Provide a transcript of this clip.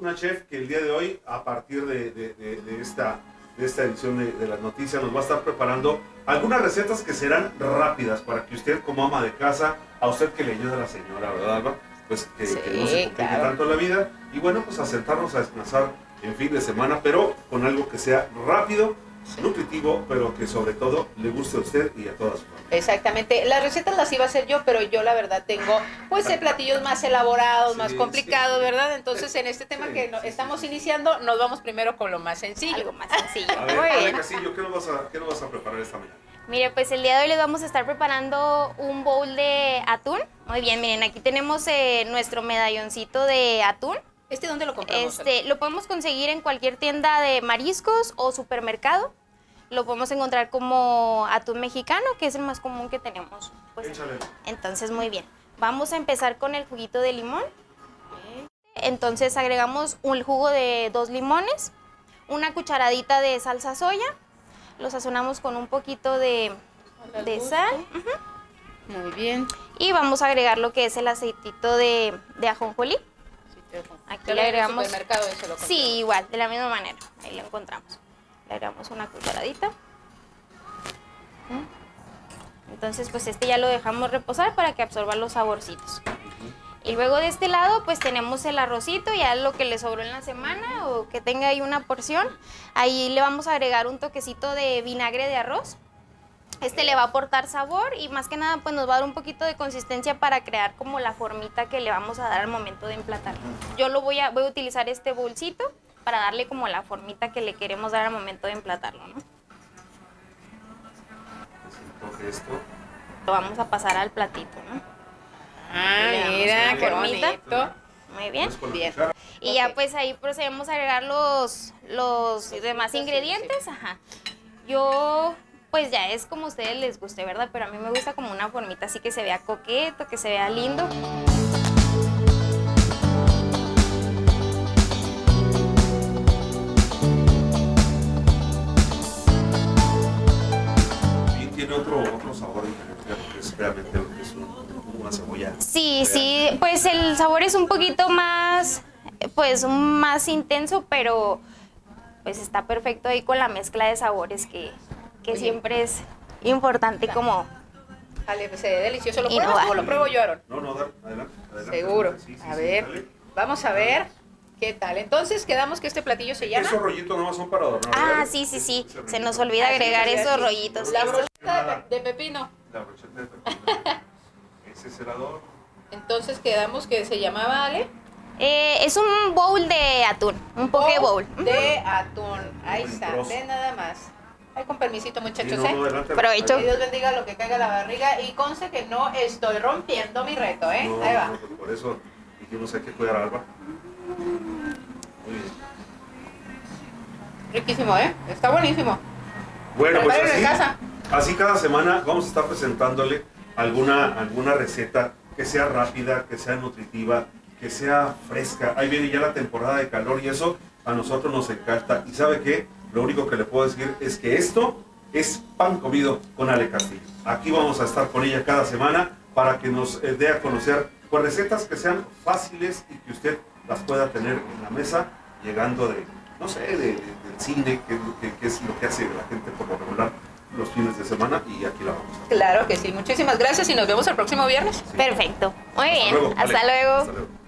una chef que el día de hoy, a partir de esta edición de las noticias, nos va a estar preparando algunas recetas que serán rápidas para que usted, como ama de casa, a usted que le ayude a la señora, ¿verdad, Alba? Pues que no se complique tanto la vida. Y bueno, pues a sentarnos a descansar en fin de semana, pero con algo que sea rápido, nutritivo, pero que sobre todo le guste a usted y a toda su familia. Exactamente, las recetas las iba a hacer yo, pero yo la verdad tengo pues platillos más elaborados, más complicados, ¿verdad? Entonces en este tema que estamos iniciando, nos vamos primero con lo más sencillo. Algo más sencillo. A ver, Casillo, ¿qué nos vas a preparar esta mañana? Mire, pues el día de hoy les vamos a estar preparando un bowl de atún. Muy bien, miren, aquí tenemos nuestro medalloncito de atún. ¿Dónde lo compramos? Lo podemos conseguir en cualquier tienda de mariscos o supermercado. Lo podemos encontrar como atún mexicano, que es el más común que tenemos. Pues, entonces, muy bien. Vamos a empezar con el juguito de limón. Entonces agregamos un jugo de 2 limones, una cucharadita de salsa soya, lo sazonamos con un poquito de sal. Muy bien. Y vamos a agregar lo que es el aceitito de ajonjolí. Aquí le agregamos. Sí, igual, de la misma manera. Ahí lo encontramos. Le agregamos una cucharadita. Entonces, pues ya lo dejamos reposar para que absorba los saborcitos. Y luego de este lado, pues tenemos el arrocito, ya lo que le sobró en la semana o que tenga ahí una porción. Ahí le vamos a agregar un toquecito de vinagre de arroz. Le va a aportar sabor y más que nada pues nos va a dar un poquito de consistencia para crear como la formita que le vamos a dar al momento de emplatar. Yo voy a utilizar este bolsito para darle como la formita que le queremos dar al momento de emplatarlo, ¿no? Lo vamos a pasar al platito, ¿no? Mira, qué bonito. Muy bien. Y ya pues ahí procedemos a agregar los demás ingredientes. Ajá. Yo... pues ya es como a ustedes les guste, ¿verdad? Pero a mí me gusta como una formita así que se vea coqueto, que se vea lindo. Y tiene otro sabor diferente, porque es realmente lo que es una cebolla. Sí, pues el sabor es un poquito más, pues más intenso, pero pues está perfecto ahí con la mezcla de sabores que siempre es importante como Dale, pues se ve delicioso. ¿Lo pruebas tú o lo pruebo yo, Aaron? No, adelante. Seguro. Sí, a ver, dale. Vamos a ver qué tal. Entonces quedamos que este platillo se llama... Esos rollitos nomás son para adornar. Sí. Se nos olvida agregar esos rollitos. La brocheta de pepino. La brocheta de pepino. Ese es el adorno. Entonces quedamos que se llamaba, Ale... es un bowl de atún, un poke bowl. De atún, ahí está, ve nada más. Ay, con permisito, muchachos, Provecho. Que Dios bendiga lo que caiga a la barriga y conste que no estoy rompiendo mi reto, ¿eh? No, ahí va. No, por eso dijimos hay que cuidar a Alba. Muy bien. Riquísimo, ¿eh? Está buenísimo. Bueno, pues en casa. así cada semana vamos a estar presentándole alguna receta que sea rápida, que sea nutritiva, que sea fresca. Ahí viene ya la temporada de calor y eso a nosotros nos encanta. ¿Y sabe qué? Lo único que le puedo decir es que esto es pan comido con Ale Castillo. Aquí vamos a estar con ella cada semana para que nos dé a conocer pues, recetas que sean fáciles y que usted las pueda tener en la mesa llegando del cine, que es lo que hace la gente por lo regular los fines de semana, y aquí la vamos a hacer. Claro que sí. Muchísimas gracias y nos vemos el próximo viernes. Sí. Perfecto. Muy bien. Hasta luego. Hasta luego. Hasta luego.